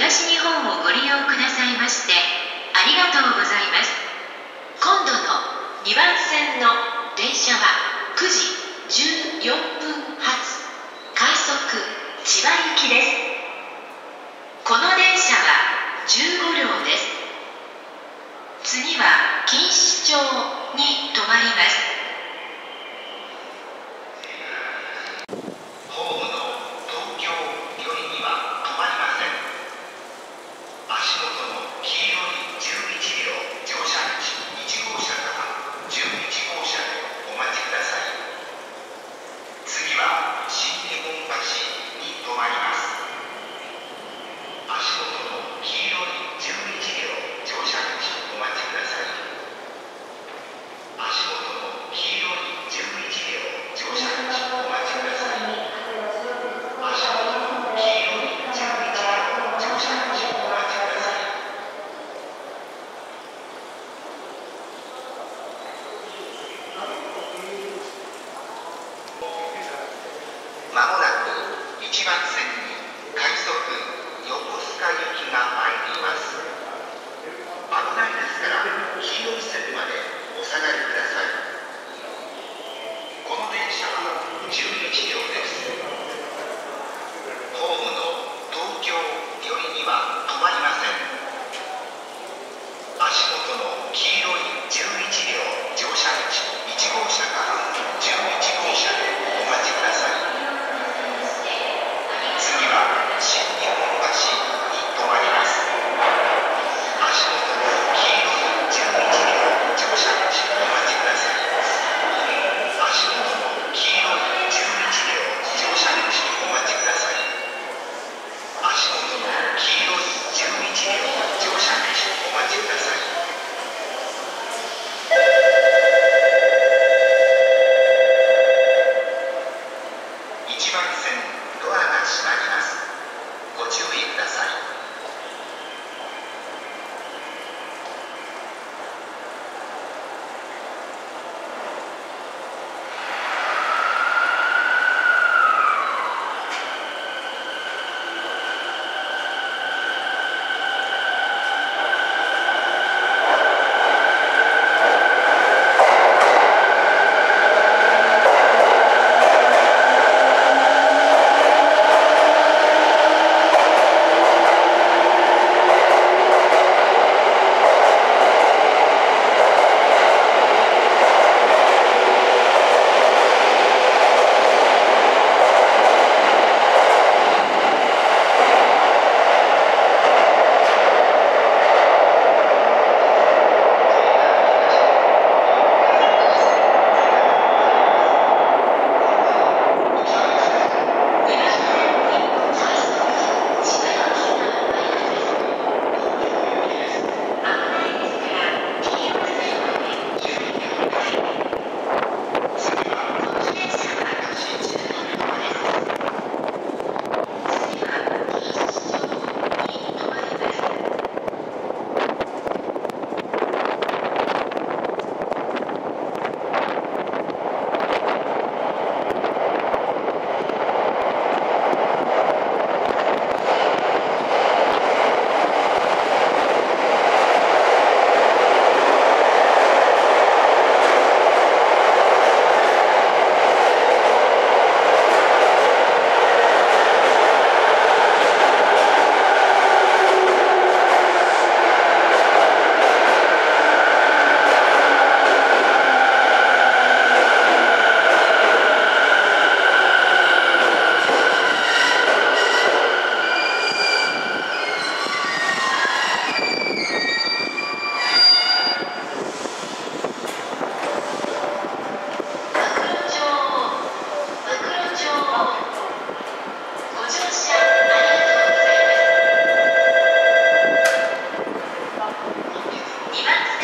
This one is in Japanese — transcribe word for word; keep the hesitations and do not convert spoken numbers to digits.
東日本をご利用くださいましてありがとうございます。今度のにばん線の電車はくじじゅうよんぷん発快速千葉行きです。この電車はじゅうごりょうです。次は錦糸町に停まります。 まもなくいちばん線に快速横須賀行きが参ります。危ないですから黄色い線までお下がりください。この電車はじゅういちりょうです。ホームの東京寄りには止まりません。足元の黄色いじゅういちりょう乗車口いちごうしゃからじゅういちごうしゃでお待ちください。次は新日本橋に停まります。足元の黄色いじゅういちりょう乗車口お待ちください。足元の黄色いじゅういちりょう乗車口お待ちください。足元の黄色いじゅういちりょう乗車口お待ちください。いちばん線ドアが閉まります。ご注意ください。 にばん